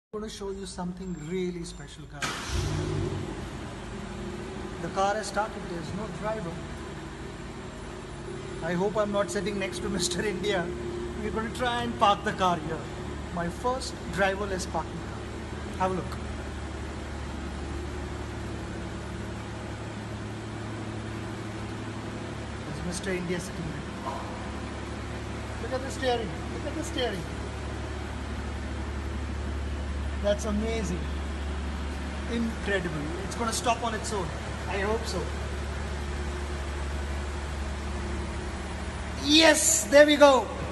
I'm going to show you something really special, guys. The car has started, there's no driver. I hope I'm not sitting next to Mr. India. We're going to try and park the car here. My first driverless parking car. Have a look. There's Mr. India sitting there. Look at the steering. Look at the steering. That's amazing. Incredible. It's going to stop on its own. I hope so. Yes, there we go.